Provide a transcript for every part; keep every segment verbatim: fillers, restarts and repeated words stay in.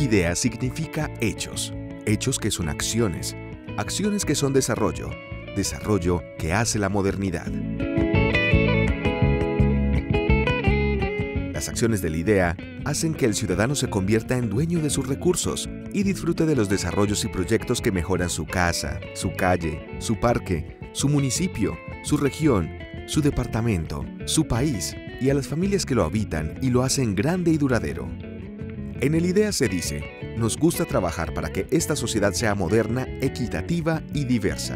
IDEA significa hechos, hechos que son acciones, acciones que son desarrollo, desarrollo que hace la modernidad. Las acciones del IDEA hacen que el ciudadano se convierta en dueño de sus recursos y disfrute de los desarrollos y proyectos que mejoran su casa, su calle, su parque, su municipio, su región, su departamento, su país y a las familias que lo habitan y lo hacen grande y duradero. En el IDEA se dice, nos gusta trabajar para que esta sociedad sea moderna, equitativa y diversa.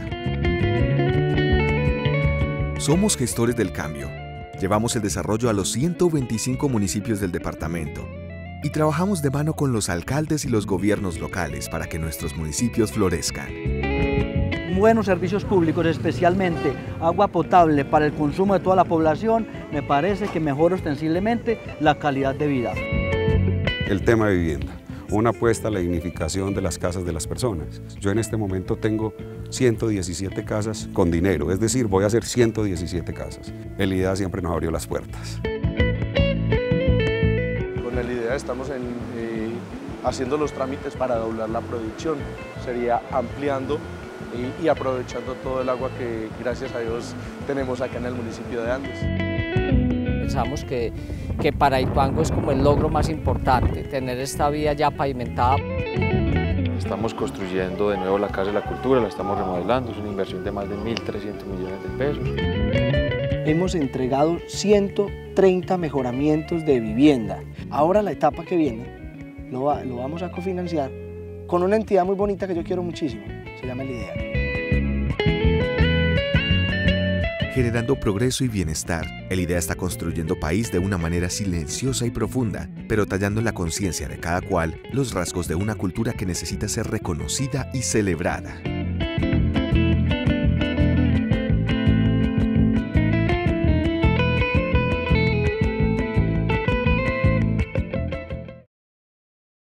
Somos gestores del cambio. Llevamos el desarrollo a los ciento veinticinco municipios del departamento y trabajamos de mano con los alcaldes y los gobiernos locales para que nuestros municipios florezcan. Buenos servicios públicos, especialmente agua potable para el consumo de toda la población, me parece que mejora ostensiblemente la calidad de vida. El tema de vivienda, una apuesta a la dignificación de las casas de las personas. Yo en este momento tengo ciento diecisiete casas con dinero, es decir, voy a hacer ciento diecisiete casas. El IDEA siempre nos abrió las puertas. Con el IDEA estamos en, eh, haciendo los trámites para doblar la producción, sería ampliando y, y aprovechando todo el agua que gracias a Dios tenemos acá en el municipio de Andes. Pensamos que, que para Ituango es como el logro más importante, tener esta vía ya pavimentada. Estamos construyendo de nuevo la Casa de la Cultura, la estamos remodelando, es una inversión de más de mil trescientos millones de pesos. Hemos entregado ciento treinta mejoramientos de vivienda. Ahora la etapa que viene lo, va, lo vamos a cofinanciar con una entidad muy bonita que yo quiero muchísimo, se llama el IDEA. Generando progreso y bienestar, el IDEA está construyendo país de una manera silenciosa y profunda, pero tallando en la conciencia de cada cual los rasgos de una cultura que necesita ser reconocida y celebrada.